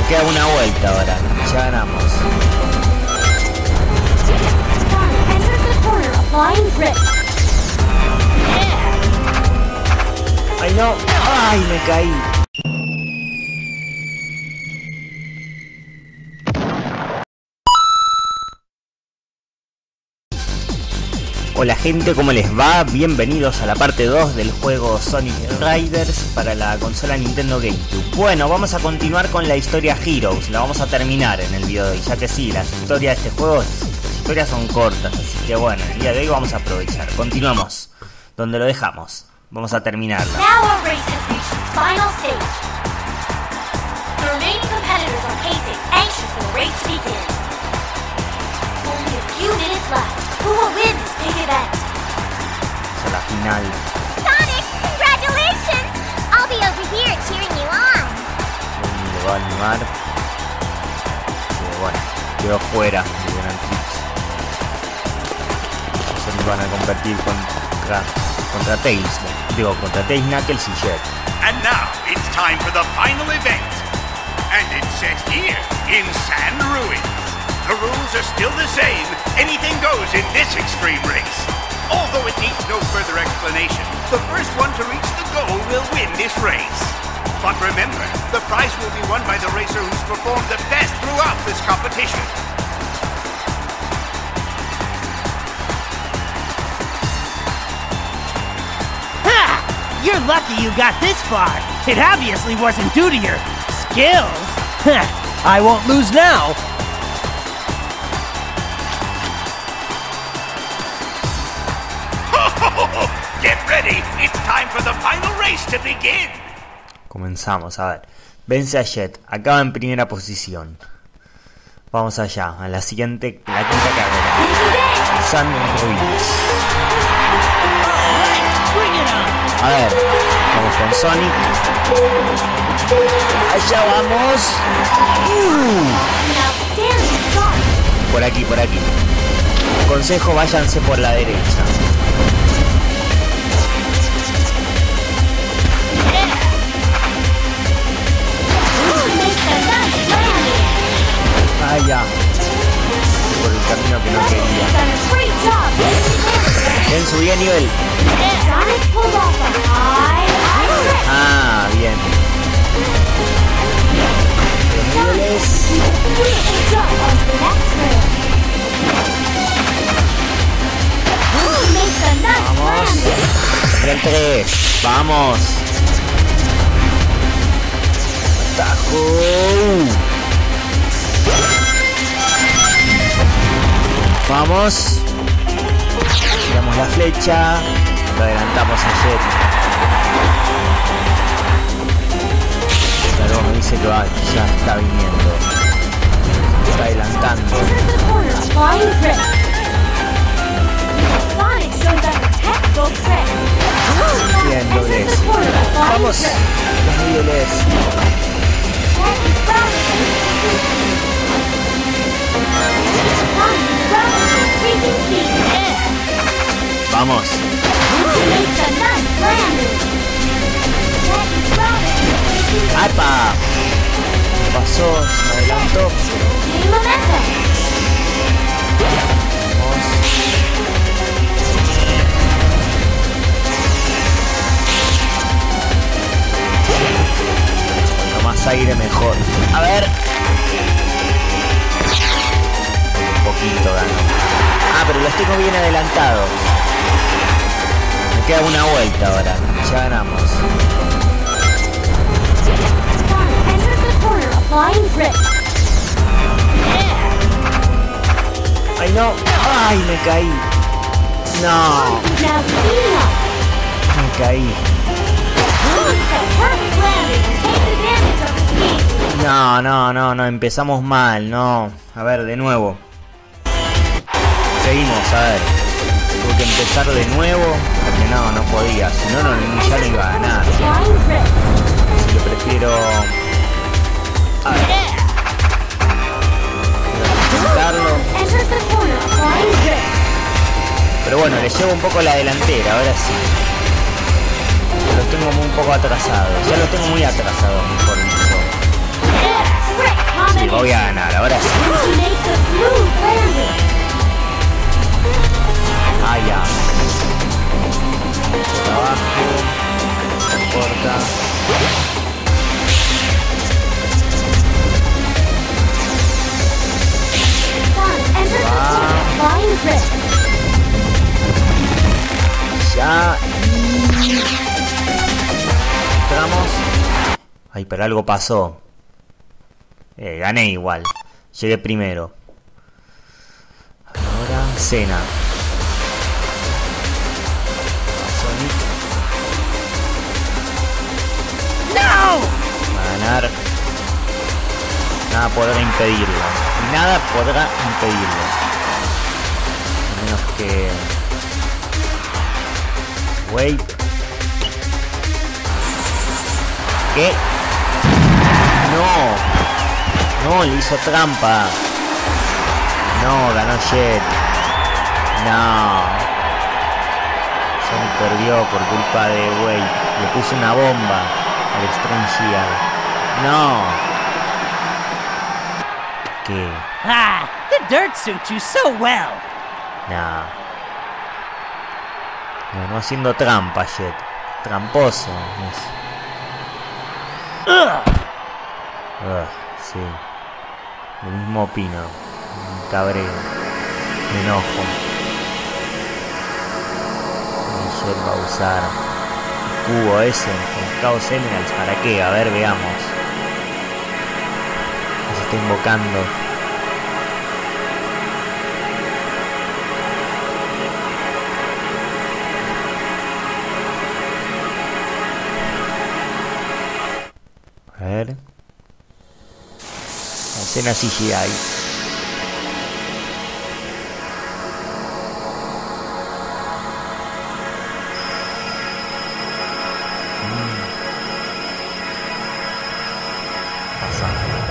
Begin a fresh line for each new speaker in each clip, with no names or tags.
Me queda una vuelta ahora. Ya ganamos. Ay no. Ay, me caí. Hola gente, ¿cómo les va? Bienvenidos a la parte 2 del juego Sonic Riders para la consola Nintendo GameCube. Bueno, vamos a continuar con la historia Heroes, la vamos a terminar en el video de hoy, ya que sí, las historias de este juego, las historias son cortas, así que bueno, el día de hoy vamos a aprovechar. Continuamos donde lo dejamos, vamos a terminarla.
Now our race has reached its final stage. The remaining competitors are pacing, anxious for the race to begin. Only a few minutes left. Who will win this big event?
A la final.
Sonic, congratulations! I'll be over here cheering you on.
Le va a animar. Pero bueno, quedó fuera de Grand Prix. Se van a competir contra Tails. Digo, contra Tails, Knuckles y Jet.
And now it's time for the final event. And it's set here in Sand Ruins. The rules are still the same. Anything goes in this extreme race. Although it needs no further explanation, the first one to reach the goal will win this race. But remember, the prize will be won by the racer who's performed the best throughout this competition.
Ha! You're lucky you got this far. It obviously wasn't due to your skills. I won't lose now.
Get ready, it's time for the final race to begin.
Comenzamos, a ver. Vence a Jet, acaba en primera posición. Vamos allá, a la siguiente, la quinta carrera. Sand Ruins. A ver, vamos con Sonic. Allá vamos. Por aquí, por aquí. Consejo, váyanse por la derecha. Ah, ya. Por el camino que no quería. Bien, subí a nivel. Ah, bien. Los niveles. Vamos. Nivel 3. Vamos. Atajo. Vamos. Tiramos la flecha. Lo adelantamos a Jet. Pero me dice que ya está viniendo. Está adelantando. Bien, dobles. Vamos. Los niveles. Vamos. ¡Apa! Pasó, se me adelantó. Vamos. Cuanto más aire mejor. A ver. Un poquito gano. Ah, pero los tengo bien adelantados. Me queda una vuelta ahora. Ya ganamos. Ay no. Ay, me caí. No. Me caí. No. Empezamos mal. No. A ver, de nuevo. Seguimos, a ver. Tuve que empezar de nuevo. Porque no podía. Si no, ya no iba a ganar. Así que prefiero... A ver. Intentarlo. Pero bueno, le llevo un poco la delantera, ahora sí. Lo tengo un poco atrasado. Ya lo tengo muy atrasado, mejor dicho. Voy a ganar, ahora sí.
She makes a smooth landing.
Ah, ya. Por abajo. No importa.
Sonic enters the court, flying grip.
Ya. Entramos. Ay, pero algo pasó. Gané igual. Llegué primero. Ahora Cena. Sonic.
No!
Va a ganar. Nada podrá impedirlo. Nada podrá impedirlo. A menos que... Wait. ¿Qué? No. No, le hizo trampa. No, ganó Jet. No. Sonic perdió por culpa de Wade. Le puso una bomba al Extreme Shield. No. ¿Qué?
Ah, the dirt suits you so well.
No. Ganó haciendo trampa, Jet. Tramposo.
Ugh.
Sí. Lo mismo opino. Me cabreo. Me enojo. Y Jet va a usar el cubo ese con los Chaos Emeralds. ¿Para qué? A ver, veamos. Se está invocando. A ver. Escena CGI. Pasa.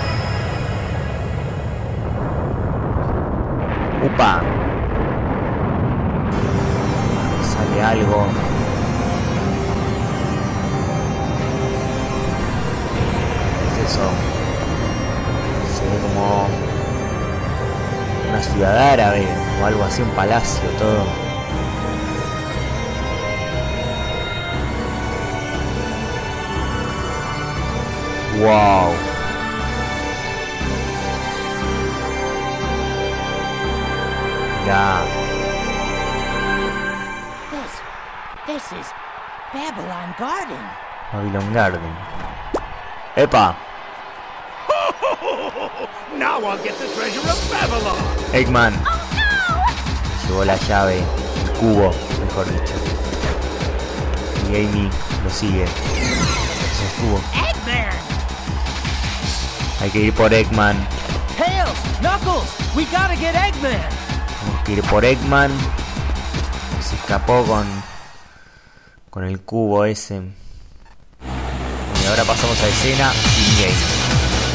Upa. Sale algo. ¿Qué es eso? Como una ciudad árabe o algo así, un palacio, todo. Wow. Ya.
This is Babylon Garden.
Babylon Garden. ¡Epa!
Now I'll get the treasure of Babylon.
Eggman. Llevó la llave, el cubo, mejor dicho. Y Amy lo sigue. Se estuvo.
Eggman!
Hay que ir por Eggman.
Tails! Knuckles! We gotta get Eggman!
Tenemos que ir por Eggman. Se escapó con el cubo ese. Y ahora pasamos a escena in-game.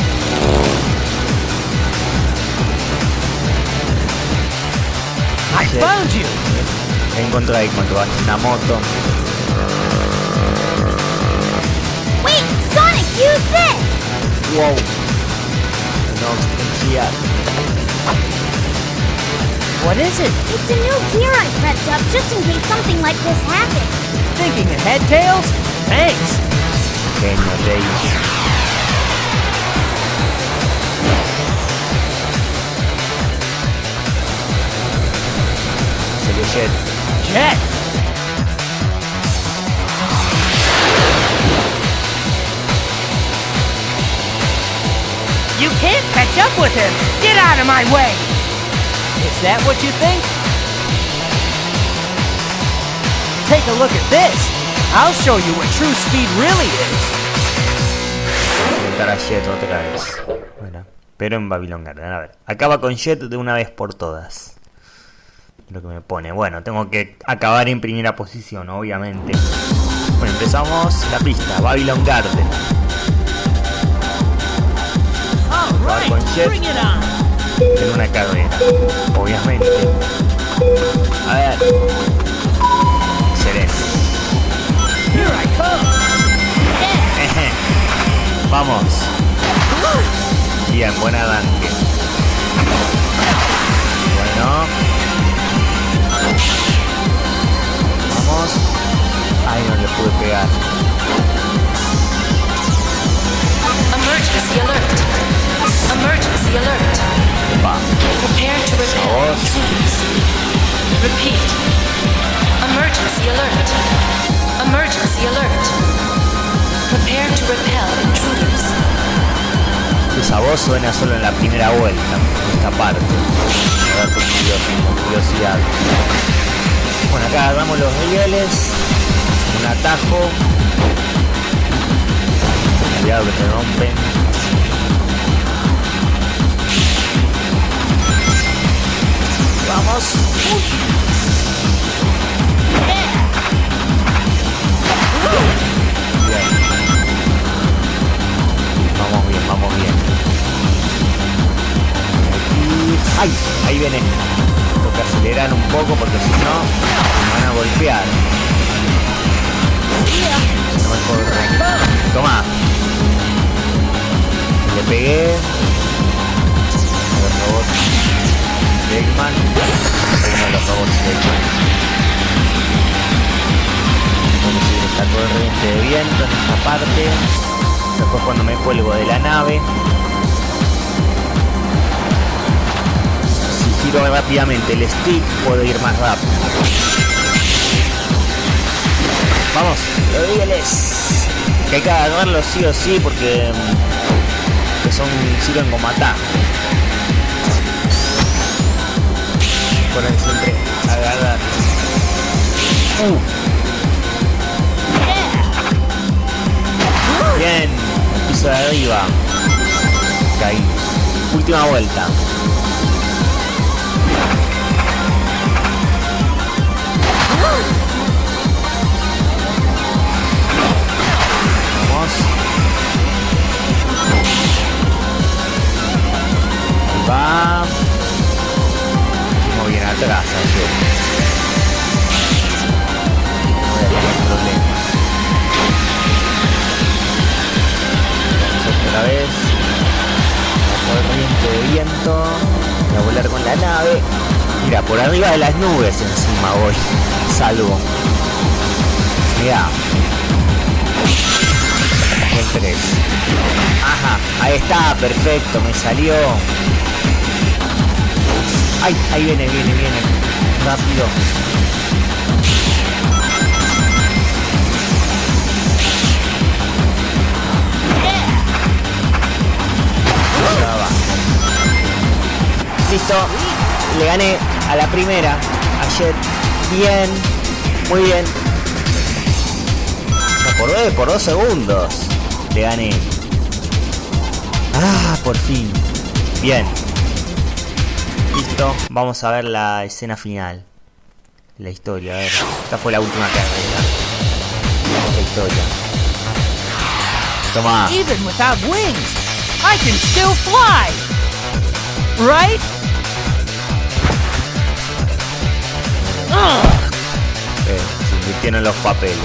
I found you!
Encontré a Eggman que va en una moto.
Wait, Sonic, use this!
Wow. No, energía.
What is it?
It's a new gear I prepped up just in case something like this happened.
Thinking ahead, Tails? Thanks!
Genio, Tails. Jet.
Jet! You can't catch up with him! Get out of my way! Is that what you think? Take a look at this! I'll show you what true speed really is!
Intentar a Jet otra vez. Bueno, pero en Babylon Garden. A ver, acaba con Jet de una vez por todas. Lo que me pone. Bueno, tengo que acabar en primera posición, obviamente. Bueno, empezamos la pista. Babylon Garden.
Alright,
con Jet.
bring it on!
En una carrera, obviamente. A ver. Excelente.
Here I come!
Vamos. Bien, buen arranque. Bueno. Vamos. Ay, no le pude pegar.
Emergency alert. Emergency alert.
Epa.
Prepare to repel
Vamos.
intruders. Repeat. Emergency alert. Emergency alert. Prepare to repel intruders.
Esa voz suena solo en la primera vuelta, en esta parte. A ver, con curiosidad. Bueno, acá agarramos los rieles. Un atajo. Cuidado que se rompen. Vamos. Bien. Vamos bien, vamos bien. Aquí. ¡Ay! Ahí viene. Tengo que acelerar un poco porque si no me van a golpear. No me corre. Toma. Le pegué. Los robots Eggman. Uno de los robots Eggman. Tengo que seguir esta corriente de viento en esta parte. Después cuando me cuelgo de la nave. Si giro rápidamente el stick puedo ir más rápido. Vamos, los rieles. Que hay que agarrarlos sí o sí porque sirven como atajo. Recuerden siempre agarrar. Bien, piso de arriba. Caí. Última vuelta. Vamos. Ahí va. Muy bien atrás, ayer. No voy a tener problemas. Otra vez. La corriente de viento. Voy a volar con la nave. Mira, por arriba de las nubes encima voy. Salvo. Mira. El 3. Ajá, ahí está, perfecto, me salió. Ay, ahí viene. Rápido. Ya va. Listo. Le gané a la primera. A Jet. Bien. Muy bien. Por 2 segundos. Le gané. Ah, por fin. Bien. Listo. Vamos a ver la escena final. La historia. A ver. Esta fue la última carrera. La historia. Toma.
Even without wings, I can still fly. Right?
Se invirtieron los papeles.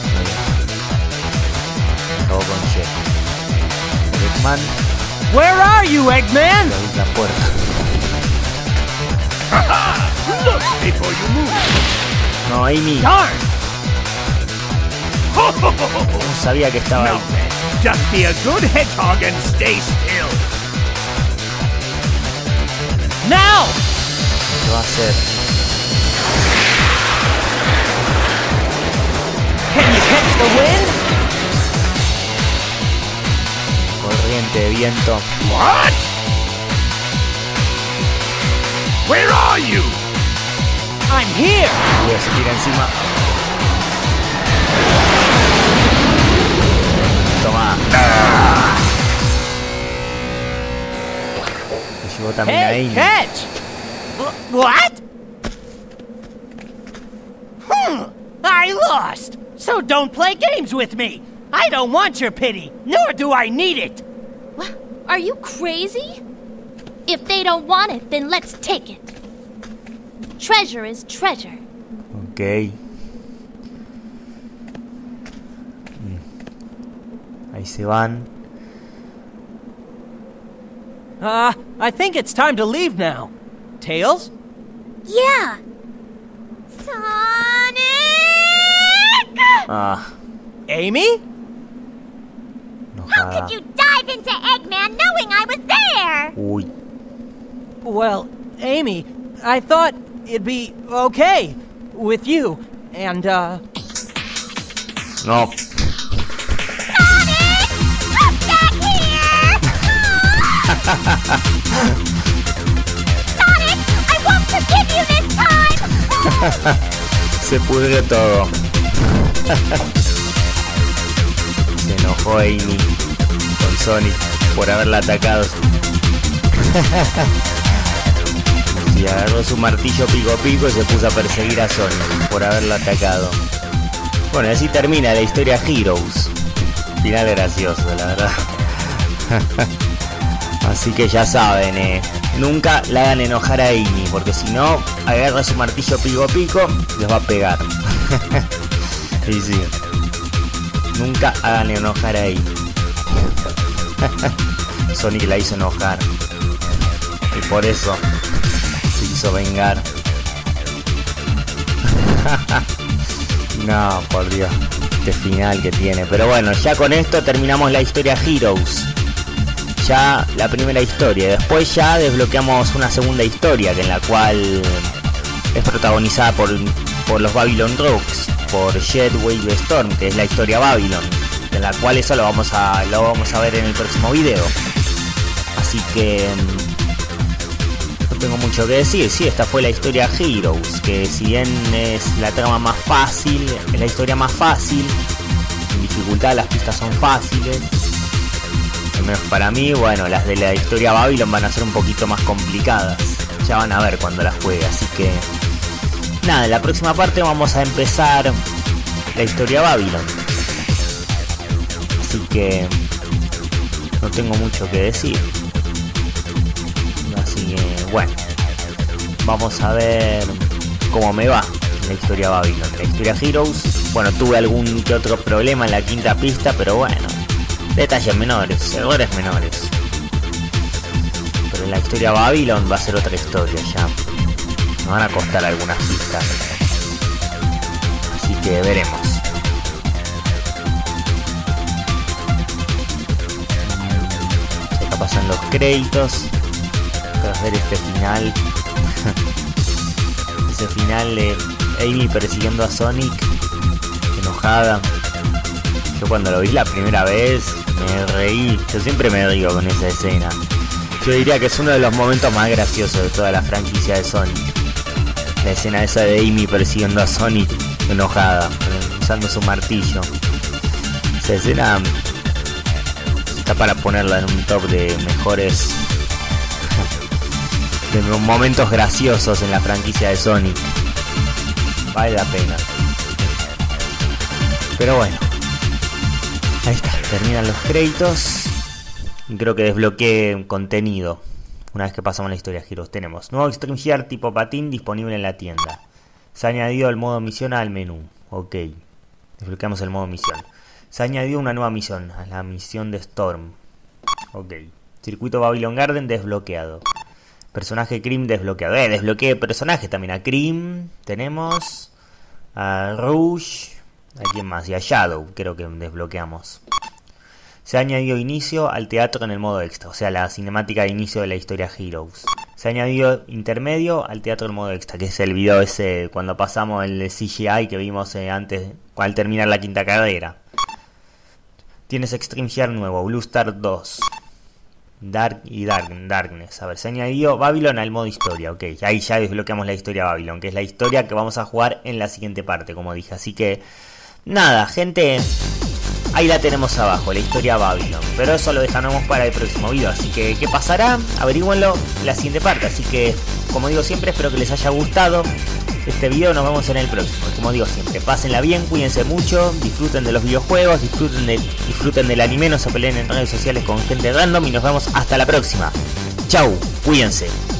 Acabó con Jet. Eggman.
Where are you, Eggman?
Le abrí la puerta.
Look before you move.
No, Amy.
Darn!
No sabía que estaba
No,
ahí.
man. Just be a good hedgehog and stay still.
Now!
¿Qué va a hacer?
Can you catch the wind?
Corriente de viento.
What? Where are you?
I'm here!
Luego se tira encima. Toma. Me llevó también a
Hey,
Amy.
catch! What? I lost! So don't play games with me! I don't want your pity, nor do I need it!
What? Are you crazy? If they don't want it, then let's take it. Treasure is treasure.
Ok. Ahí se van.
I think it's time to leave now. Tails?
Yeah. Sonic!
Amy?
How could you dive into Eggman knowing I was there?
Uy.
Well, Amy, I thought it'd be okay with you, and,
No.
Sonic! Come back here! Sonic, I won't forgive you this time!
Se pudrió todo. Se enojó Amy con Sonic por haberla atacado. Y agarró su martillo pico pico y se puso a perseguir a Sonic por haberla atacado. Bueno, así termina la historia Heroes. Final gracioso, la verdad. Así que ya saben, nunca la hagan enojar a Amy, porque si no, agarra su martillo pico pico y les va a pegar. Y sí, nunca hagan enojar a Amy. Sonic la hizo enojar y por eso se hizo vengar. No, por Dios, este final que tiene. Pero bueno, ya con esto terminamos la historia Heroes. Ya la primera historia. Después ya desbloqueamos una segunda historia, que en la cual es protagonizada por los Babylon Rocks, por Jet, Wave, Storm, que es la historia Babylon, en la cual eso lo vamos a ver en el próximo video. Así que no tengo mucho que decir. Sí, esta fue la historia Heroes, que si bien es la trama más fácil, es la historia más fácil, en dificultad las pistas son fáciles. Al menos para mí, bueno, las de la historia Babylon van a ser un poquito más complicadas. Ya van a ver cuando las juegue, así que nada, en la próxima parte vamos a empezar la historia Babylon. Así que no tengo mucho que decir. Así que bueno, vamos a ver cómo me va la historia Babylon. La historia Heroes, bueno, tuve algún que otro problema en la quinta pista, pero bueno, detalles menores, errores menores. Pero en la historia Babylon va a ser otra historia ya. Me van a costar algunas pistas. Así que veremos. Acá pasan los créditos. Tras ver este final. Ese final de Amy persiguiendo a Sonic, enojada. Yo cuando lo vi la primera vez me reí. Yo siempre me río con esa escena. Yo diría que es uno de los momentos más graciosos de toda la franquicia de Sonic. La escena esa de Amy persiguiendo a Sonic enojada, usando su martillo. Esa escena está para ponerla en un top de mejores de momentos graciosos en la franquicia de Sonic. Vale la pena. Pero bueno, ahí está, terminan los créditos. Y creo que desbloqueé contenido. Una vez que pasamos la historia Heroes, tenemos nuevo Extreme Gear tipo patín disponible en la tienda. Se ha añadido el modo misión al menú. Ok, desbloqueamos el modo misión. Se ha añadido una nueva misión, a la misión de Storm. Ok, circuito Babylon Garden desbloqueado. Personaje Cream desbloqueado. Desbloqueé personajes también. A Cream tenemos, a Rouge, ¿a quién más? Y a Shadow creo que desbloqueamos. Se ha añadido inicio al teatro en el modo extra, o sea, la cinemática de inicio de la historia Heroes. Se ha añadido intermedio al teatro en modo extra, que es el video ese cuando pasamos el CGI que vimos antes, al terminar la quinta carrera. Tienes Extreme Gear nuevo, Blue Star 2. Dark y Darkness. A ver, se ha añadido Babylon al modo historia, ok. Ahí ya desbloqueamos la historia Babylon, que es la historia que vamos a jugar en la siguiente parte, como dije. Así que, nada, gente, ahí la tenemos abajo, la historia Babylon. Pero eso lo dejaremos para el próximo video. Así que, ¿qué pasará? Averígüenlo en la siguiente parte. Así que, como digo siempre, espero que les haya gustado este video. Nos vemos en el próximo. Como digo siempre, pásenla bien, cuídense mucho, disfruten de los videojuegos, disfruten del anime, no se peleen en redes sociales con gente random y nos vemos hasta la próxima. Chau, cuídense.